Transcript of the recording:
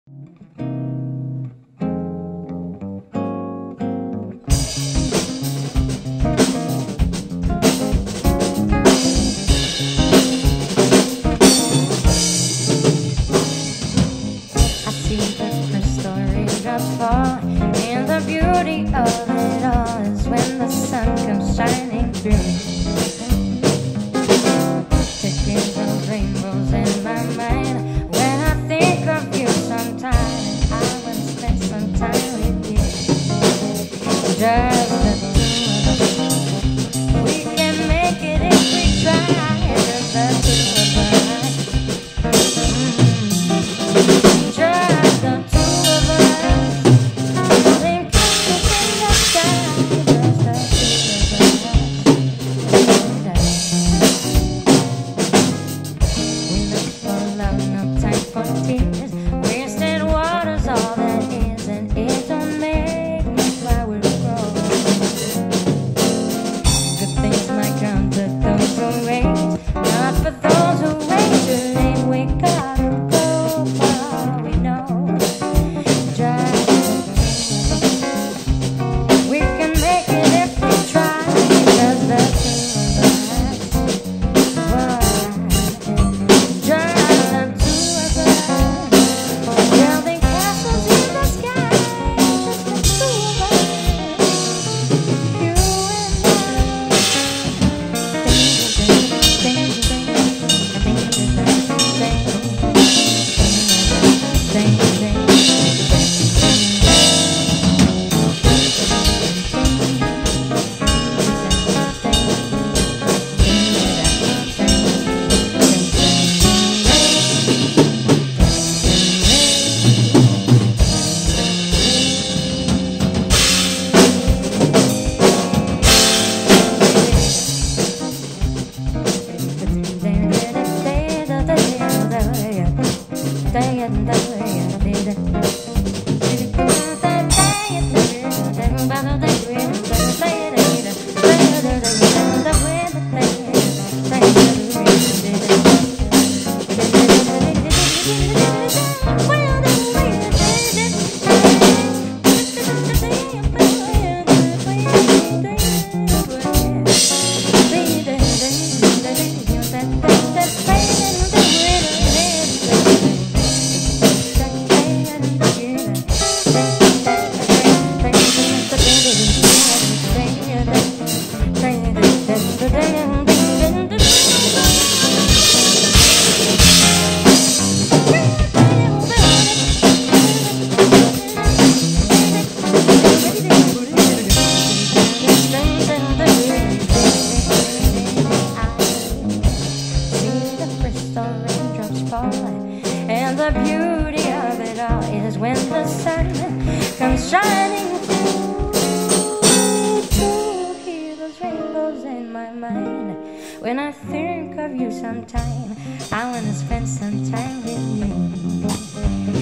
Fall, and the beauty of it all is when the sun comes shining through. Taking those rainbows in my mind when I think of you sometime. I want to spend some time with you. Just the two of us. We can make it if we try. Just the two of us. Just the two of us. Wasted water's all that is, and it don't make no flowers grow. Good things might come to those who wait, not for those who wait too late. We gotta go far, we know. Just we can make it if we try. Just the two of us. Just the two. And the beauty of it all is when the sun comes shining through. To hear those rainbows in my mind when I think of you sometime. I want to spend some time with you.